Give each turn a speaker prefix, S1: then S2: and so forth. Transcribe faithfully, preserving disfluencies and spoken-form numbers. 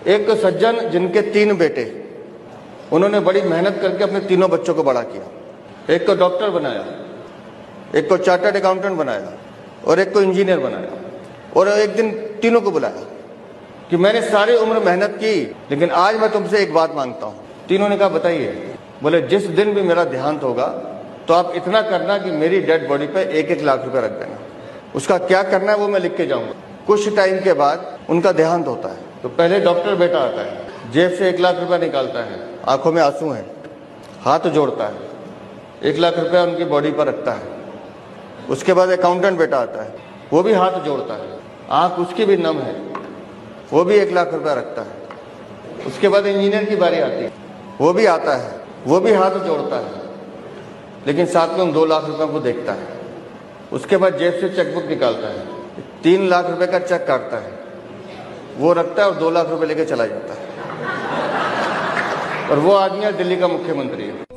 S1: एक तो सज्जन जिनके तीन बेटे, उन्होंने बड़ी मेहनत करके अपने तीनों बच्चों को बड़ा किया। एक को डॉक्टर बनाया, एक को चार्टर्ड अकाउंटेंट बनाया और एक को इंजीनियर बनाया। और एक दिन तीनों को बुलाया कि मैंने सारी उम्र मेहनत की, लेकिन आज मैं तुमसे एक बात मांगता हूँ। तीनों ने कहा बताइए। बोले जिस दिन भी मेरा देहांत होगा तो आप इतना करना कि मेरी डेड बॉडी पे एक एक लाख रुपए रख देना। उसका क्या करना है वो मैं लिख के जाऊंगा। कुछ टाइम के बाद उनका देहांत होता है तो पहले डॉक्टर बेटा आता है, जेब से एक लाख रुपया निकालता है, आंखों में आंसू हैं, हाथ जोड़ता है, एक लाख रुपया उनकी बॉडी पर रखता है। उसके बाद अकाउंटेंट बेटा आता है, वो भी हाथ जोड़ता है, आंख उसकी भी नम है, वो भी एक लाख रुपया रखता है। उसके बाद इंजीनियर की बारी आती है, वो भी आता है, वो भी हाथ जोड़ता है, लेकिन साथ में उन दो लाख रुपए को देखता है। उसके बाद जेब से चेकबुक निकालता है, तीन लाख रुपए का चेक काटता है, वो रखता है और दो लाख रुपए लेके चला जाता है। और वो आदमी दिल्ली का मुख्यमंत्री है।